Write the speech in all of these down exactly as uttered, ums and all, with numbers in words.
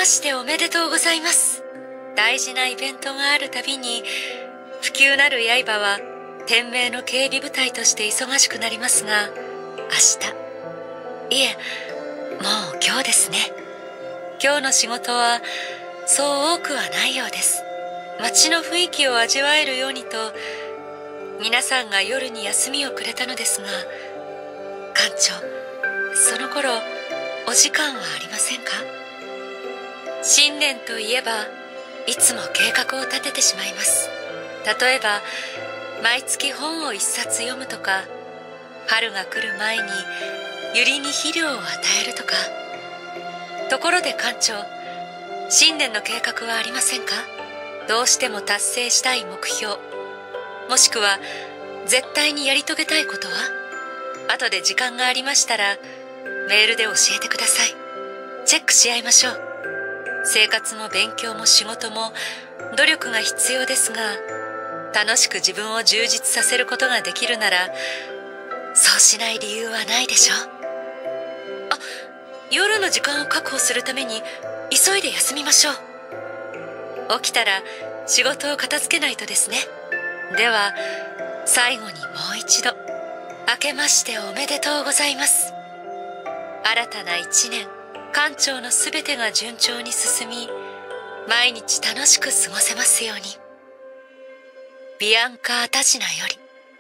ましておめでとうございます。大事なイベントがあるたびに、不朽なる刃は天命の警備部隊として忙しくなりますが、明日、いえ、もう今日ですね。今日の仕事はそう多くはないようです。街の雰囲気を味わえるようにと、皆さんが夜に休みをくれたのですが、館長、その頃お時間はありませんか？新年といえばいつも計画を立ててしまいます。例えば毎月本を一冊読むとか、春が来る前にユリに肥料を与えるとか。ところで館長、新年の計画はありませんか？どうしても達成したい目標、もしくは絶対にやり遂げたいことは？後で時間がありましたらメールで教えてください。チェックし合いましょう。生活も勉強も仕事も努力が必要ですが、楽しく自分を充実させることができるなら、そうしない理由はないでしょう。あ、夜の時間を確保するために急いで休みましょう。起きたら仕事を片付けないとですね。では最後にもう一度、明けましておめでとうございます。新たな一年、館長のすべてが順調に進み、毎日楽しく過ごせますように。ビアンカ・アタジナより。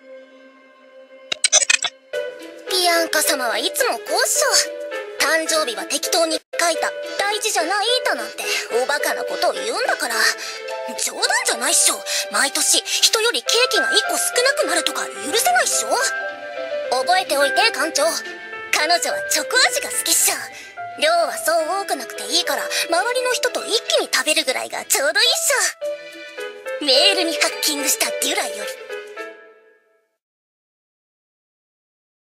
ビアンカ様はいつもこうっしょ。誕生日は適当に書いた大事じゃないだなんておバカなことを言うんだから。冗談じゃないっしょ。毎年人よりケーキがいっこ少なくなるとか許せないっしょ。覚えておいて館長、彼女はチョコ味が好きっしょ。量はそう多くなくていいから、周りの人と一気に食べるぐらいがちょうどいいっしょ。メールにハッキングしたデュラより。